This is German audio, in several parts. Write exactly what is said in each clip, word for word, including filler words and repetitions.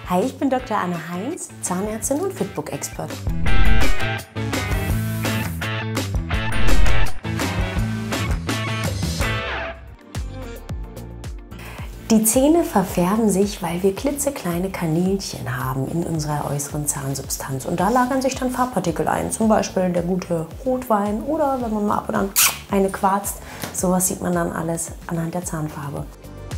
Hi, ich bin Doktor Anne Heinz, Zahnärztin und Fitbook-Expert. Die Zähne verfärben sich, weil wir klitzekleine Kanälchen haben in unserer äußeren Zahnsubstanz. Und da lagern sich dann Farbpartikel ein, zum Beispiel der gute Rotwein oder wenn man mal ab und an eine quarzt. Sowas sieht man dann alles anhand der Zahnfarbe.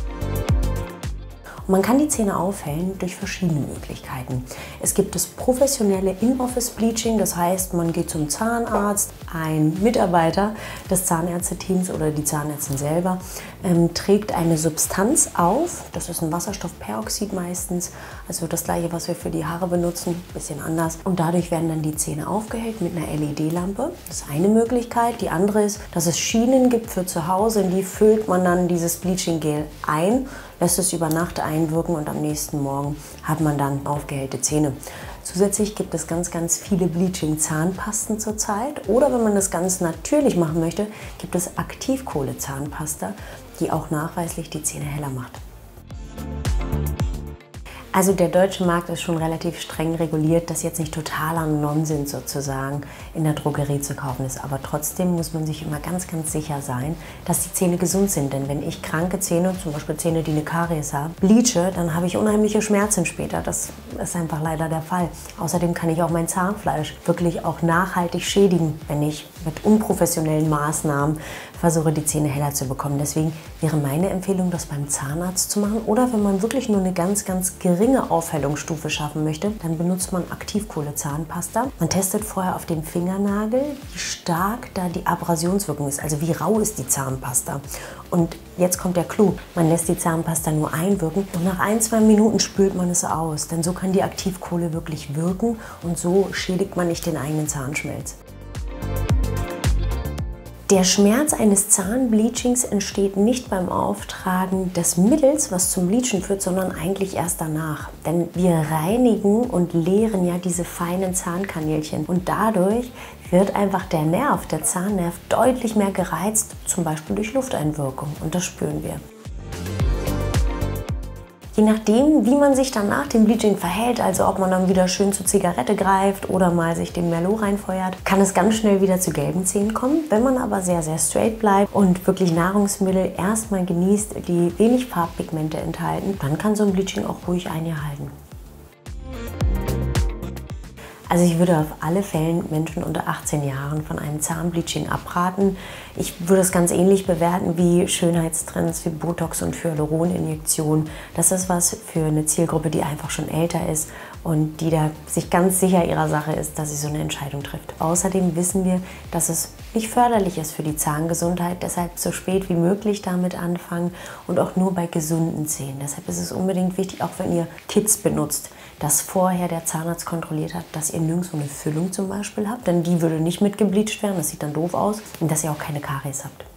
Man kann die Zähne aufhellen durch verschiedene Möglichkeiten. Es gibt das professionelle In-Office-Bleaching, das heißt, man geht zum Zahnarzt, ein Mitarbeiter des Zahnärzteteams oder die Zahnärztin selber ähm, trägt eine Substanz auf, das ist ein Wasserstoffperoxid meistens, also das gleiche, was wir für die Haare benutzen, ein bisschen anders. Und dadurch werden dann die Zähne aufgehellt mit einer L E D-Lampe. Das ist eine Möglichkeit. Die andere ist, dass es Schienen gibt für zu Hause, in die füllt man dann dieses Bleaching-Gel ein, lässt es über Nacht einwirken und am nächsten Morgen hat man dann aufgehellte Zähne. Zusätzlich gibt es ganz, ganz viele Bleaching-Zahnpasten zurzeit. Oder wenn man das ganz natürlich machen möchte, gibt es Aktivkohle-Zahnpasta, die auch nachweislich die Zähne heller macht. Also der deutsche Markt ist schon relativ streng reguliert, dass jetzt nicht totaler Nonsens sozusagen in der Drogerie zu kaufen ist. Aber trotzdem muss man sich immer ganz, ganz sicher sein, dass die Zähne gesund sind. Denn wenn ich kranke Zähne, zum Beispiel Zähne, die eine Karies haben, bleache, dann habe ich unheimliche Schmerzen später. Das ist einfach leider der Fall. Außerdem kann ich auch mein Zahnfleisch wirklich auch nachhaltig schädigen, wenn ich mit unprofessionellen Maßnahmen versuche, die Zähne heller zu bekommen. Deswegen wäre meine Empfehlung, das beim Zahnarzt zu machen. Oder wenn man wirklich nur eine ganz, ganz geringe Aufhellungsstufe schaffen möchte, dann benutzt man Aktivkohle-Zahnpasta. Man testet vorher auf dem Fingernagel, wie stark da die Abrasionswirkung ist, also wie rau ist die Zahnpasta. Und jetzt kommt der Clou. Man lässt die Zahnpasta nur einwirken und nach ein, zwei Minuten spült man es aus. Denn so kann die Aktivkohle wirklich wirken und so schädigt man nicht den eigenen Zahnschmelz. Der Schmerz eines Zahnbleachings entsteht nicht beim Auftragen des Mittels, was zum Bleachen führt, sondern eigentlich erst danach. Denn wir reinigen und leeren ja diese feinen Zahnkanälchen und dadurch wird einfach der Nerv, der Zahnnerv, deutlich mehr gereizt, zum Beispiel durch Lufteinwirkung, und das spüren wir. Je nachdem, wie man sich dann nach dem Bleaching verhält, also ob man dann wieder schön zur Zigarette greift oder mal sich den Merlot reinfeuert, kann es ganz schnell wieder zu gelben Zähnen kommen. Wenn man aber sehr, sehr straight bleibt und wirklich Nahrungsmittel erstmal genießt, die wenig Farbpigmente enthalten, dann kann so ein Bleaching auch ruhig ein Jahr halten. Also ich würde auf alle Fälle Menschen unter achtzehn Jahren von einem Zahnbleaching abraten. Ich würde es ganz ähnlich bewerten wie Schönheitstrends, wie Botox und Hyaluroninjektionen. Das ist was für eine Zielgruppe, die einfach schon älter ist und die da sich ganz sicher ihrer Sache ist, dass sie so eine Entscheidung trifft. Außerdem wissen wir, dass es nicht förderlich ist für die Zahngesundheit. Deshalb so spät wie möglich damit anfangen und auch nur bei gesunden Zähnen. Deshalb ist es unbedingt wichtig, auch wenn ihr Kids benutzt, dass vorher der Zahnarzt kontrolliert hat, dass ihr nirgendwo eine Füllung zum Beispiel habt, denn die würde nicht mit gebleacht werden, das sieht dann doof aus, und dass ihr auch keine Karies habt.